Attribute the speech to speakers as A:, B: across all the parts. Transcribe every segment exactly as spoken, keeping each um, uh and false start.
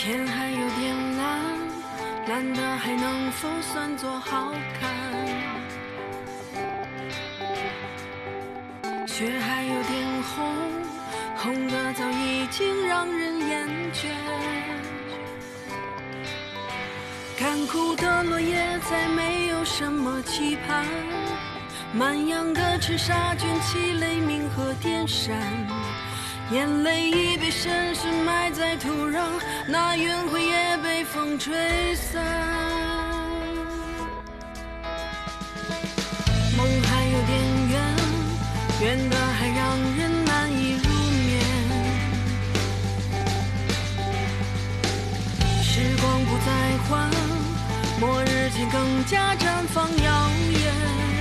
A: 天还有点蓝，蓝的还能否算作好看？雪还有点红，红的早已经让人厌倦。干枯的落叶再没有什么期盼，满阳的赤沙卷起雷鸣和电闪。眼泪已被深深埋在土壤，那云灰也被风吹散。梦还有点远，远的还让人难以入眠。时光不再还，末日前更加绽放耀眼。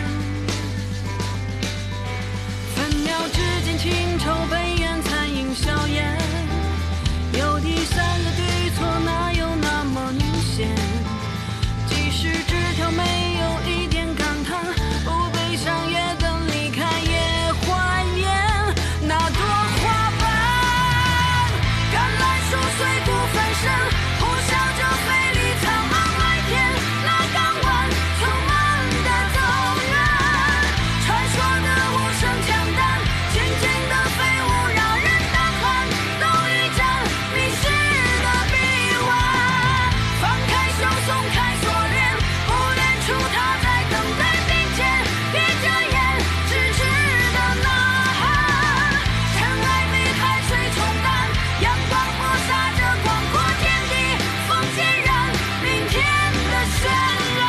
A: 分秒之间，情仇悲怨残影硝烟，有第三个对错，哪有那么明显？即使纸条没有一点感叹，不悲伤也等离开，也怀念那朵花瓣。橄榄树碎骨翻身，呼啸着飞离苍茫麦田，那港湾充满的走远，传说的无声枪弹，轻轻的飞舞让人呐喊，都遇见迷失的臂弯。放开手，松开锁链，不远处他在等待并肩，闭着眼痴痴的呐喊。尘埃被海水冲淡，阳光播撒着广阔天地，风点燃明天的绚烂。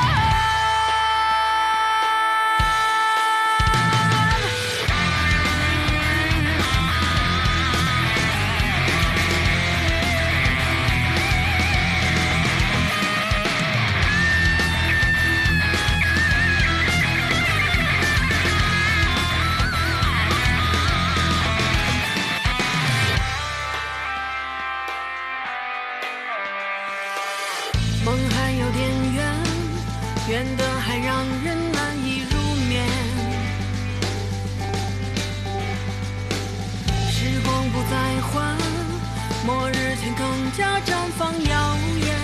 A: 梦还有点远，远的还让人难以入眠。时光不再还，末日前更加绽放耀眼。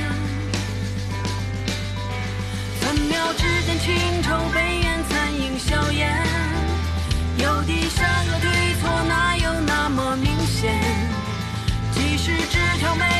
A: 分秒之间，情仇悲怨残影硝烟，有第三个对错，哪有那么明显？即使纸条没